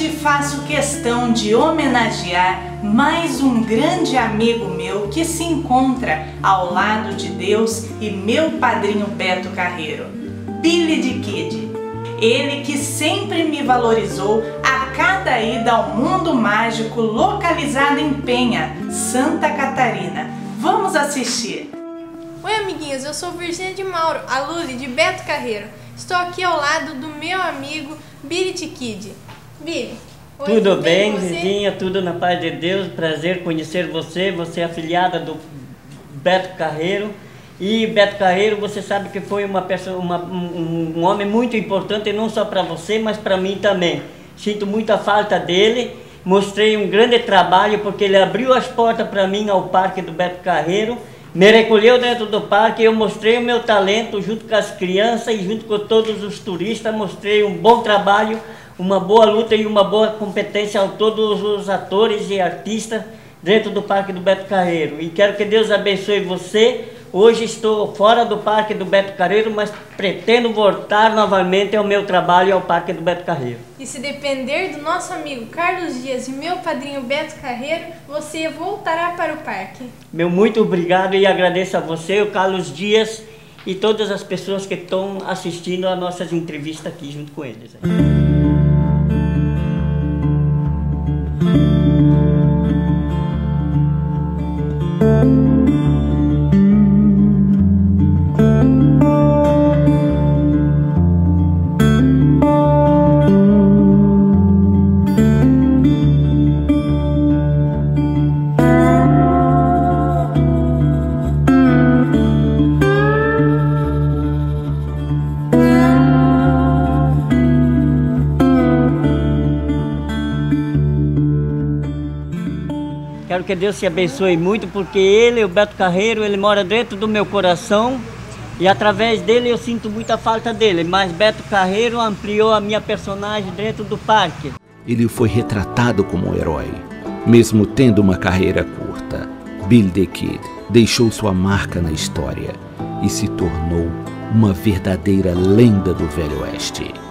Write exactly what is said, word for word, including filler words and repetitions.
Hoje faço questão de homenagear mais um grande amigo meu que se encontra ao lado de Deus e meu padrinho Beto Carreiro, Billy the Kid. Ele que sempre me valorizou a cada ida ao mundo mágico localizado em Penha, Santa Catarina. Vamos assistir! Oi amiguinhos, eu sou Virgínia de Mauro, a Luli de Beto Carreiro. Estou aqui ao lado do meu amigo Billy the Kid. Billy, oi, tudo bem, você? Virgínia? Tudo na paz de Deus. Prazer conhecer você. Você é afiliada do Beto Carreiro. E Beto Carreiro, você sabe que foi uma pessoa, uma, um, um homem muito importante, não só para você, mas para mim também. Sinto muita falta dele. Mostrei um grande trabalho porque ele abriu as portas para mim ao Parque do Beto Carreiro. Me recolheu dentro do parque e eu mostrei o meu talento junto com as crianças e junto com todos os turistas. Mostrei um bom trabalho, uma boa luta e uma boa competência a todos os atores e artistas dentro do Parque do Beto Carreiro. E quero que Deus abençoe você. Hoje estou fora do Parque do Beto Carreiro, mas pretendo voltar novamente ao meu trabalho ao Parque do Beto Carreiro. E se depender do nosso amigo Carlos Dias e meu padrinho Beto Carreiro, você voltará para o parque. Meu muito obrigado e agradeço a você, o Carlos Dias e todas as pessoas que estão assistindo a nossas entrevistas aqui junto com eles. Quero que Deus te abençoe muito, porque ele, o Beto Carreiro, ele mora dentro do meu coração e através dele eu sinto muita falta dele, mas Beto Carreiro ampliou a minha personagem dentro do parque. Ele foi retratado como um herói, mesmo tendo uma carreira curta. Billy the Kid deixou sua marca na história e se tornou uma verdadeira lenda do Velho Oeste.